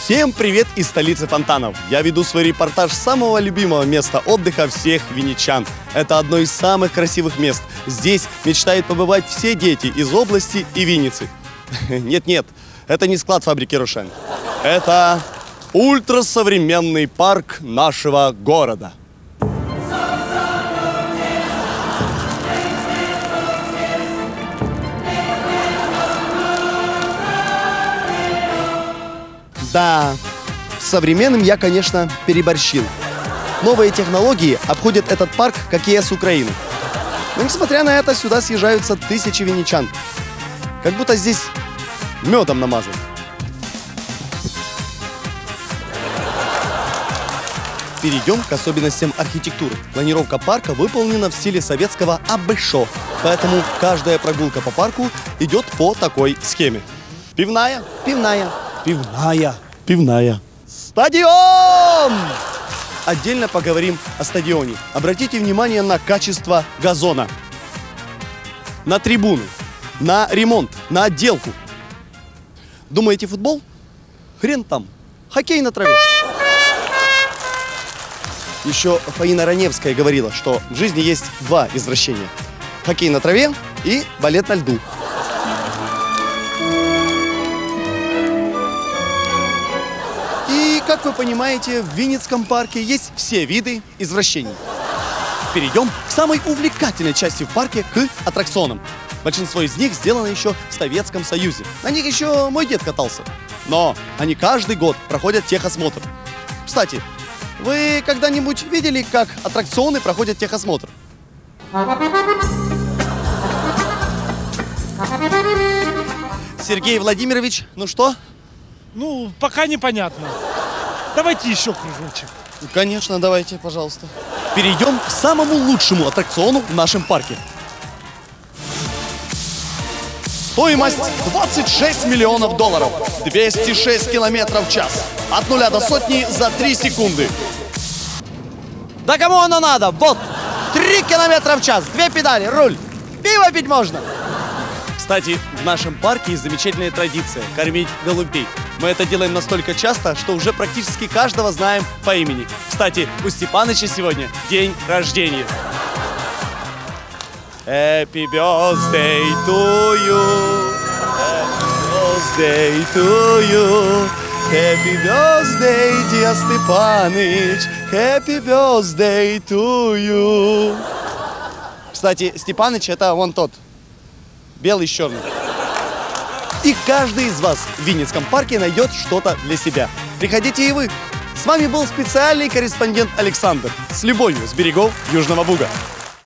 Всем привет из столицы фонтанов! Я веду свой репортаж с самого любимого места отдыха всех винничан. Это одно из самых красивых мест. Здесь мечтают побывать все дети из области и Винницы. Нет, это не склад фабрики «Рошен». Это ультрасовременный парк нашего города. Да, с современным я, конечно, переборщил. Новые технологии обходят этот парк, как ЕС Украины. Но, несмотря на это, сюда съезжаются тысячи винничан. Как будто здесь медом намазан. Перейдем к особенностям архитектуры. Планировка парка выполнена в стиле советского абэшо. Поэтому каждая прогулка по парку идет по такой схеме. Пивная, пивная, пивная. Пивная. Стадион! Отдельно поговорим о стадионе. Обратите внимание на качество газона, на трибуны, на ремонт, на отделку. Думаете, футбол? Хрен там. Хоккей на траве. Еще Фаина Раневская говорила, что в жизни есть два извращения. Хоккей на траве и балет на льду. Как вы понимаете, в Винницком парке есть все виды извращений. Перейдем к самой увлекательной части в парке, к аттракционам. Большинство из них сделано еще в Советском Союзе. На них еще мой дед катался. Но они каждый год проходят техосмотр. Кстати, вы когда-нибудь видели, как аттракционы проходят техосмотр? Сергей Владимирович, ну что? Ну, пока непонятно. Давайте еще кружочек. Конечно, давайте, пожалуйста. Перейдем к самому лучшему аттракциону в нашем парке. Стоимость 26 миллионов долларов. 206 километров в час. От 0 до сотни за 3 секунды. Да кому оно надо? Вот, 3 километра в час, 2 педали, руль. Пиво пить можно. Кстати, в нашем парке есть замечательная традиция – кормить голубей. Мы это делаем настолько часто, что уже практически каждого знаем по имени. Кстати, у Степаныча сегодня день рождения. Happy birthday to you. Happy birthday to you. Happy birthday, dear Степаныч. Happy birthday to you. Кстати, Степаныч – это вон тот. Белый с черным. И каждый из вас в Винницком парке найдет что-то для себя. Приходите и вы. С вами был специальный корреспондент Александр. С любовью с берегов Южного Буга.